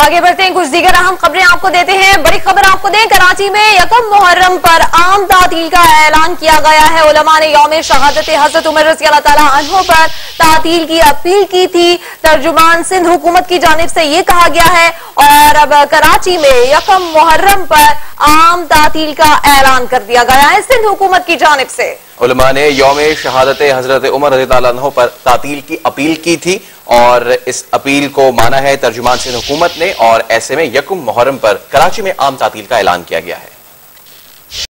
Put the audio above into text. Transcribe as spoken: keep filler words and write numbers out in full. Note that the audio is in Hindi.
आगे बढ़ते हैं, कुछ दीगर अहम खबरें आपको देते हैं। बड़ी खबर आपको दें, कराची में यकम मुहर्रम पर आम तातील का ऐलान किया गया है। उलमा ने यौम शहादत हजरत उमर रज़ी अल्लाह ताला अन्हु पर तातील की अपील की थी। तर्जुमान सिंध हुकूमत की जानिब से ये कहा गया है और अब कराची में यकम मुहर्रम पर आम तातील का ऐलान कर दिया गया है सिंध हुकूमत की जानिब से। उलमा ने यौम शहादत हजरत उमर रज़ी अल्लाह अन्हु पर तातील की अपील की थी और इस अपील को माना है तर्जुमान सिंध हुकूमत ने, और ऐसे में यकुम मुहर्रम पर कराची में आम तातील का ऐलान किया गया है।